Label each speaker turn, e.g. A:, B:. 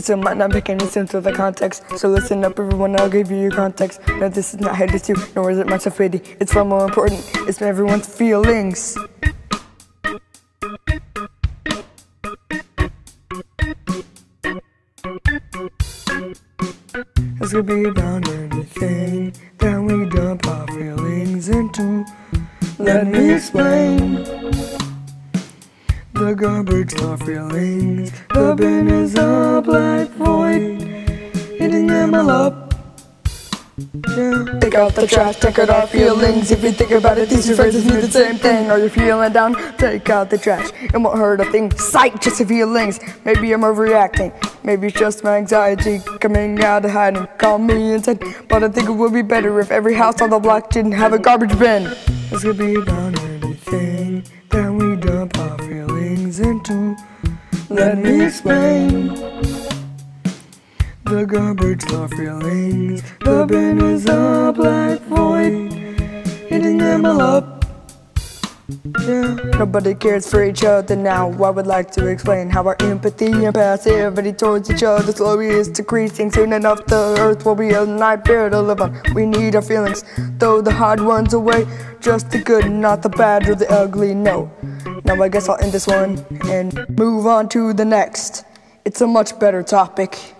A: still might not make any sense with the context. So listen up everyone, I'll give you your context. No, this is not headed to, nor is it much of pity. It's far more important, it's everyone's feelings. It's gonna be about anything that we dump our feelings into. Let me explain. The garbage of our feelings, the bin is a black void, eating them all up. Yeah. Take out the trash, take out our feelings. If you think about it, these two phrases mean the same thing. Are you feeling down? Take out the trash, it won't hurt a thing. Sight, just the feelings. Maybe I'm overreacting. Maybe it's just my anxiety coming out of hiding. Call me insane, but I think it would be better if every house on the block didn't have a garbage bin. It's gonna be about anything that we dump our feelings into. Let me explain. The garbage of our feelings, the bin is a black void, eating them all up. Yeah. Nobody cares for each other now. I would like to explain how our empathy and passivity towards each other slowly is decreasing. Soon enough the earth will be a nightmare to live on. We need our feelings, throw the hard ones away. Just the good, not the bad or the ugly, no. Now I guess I'll end this one and move on to the next. It's a much better topic.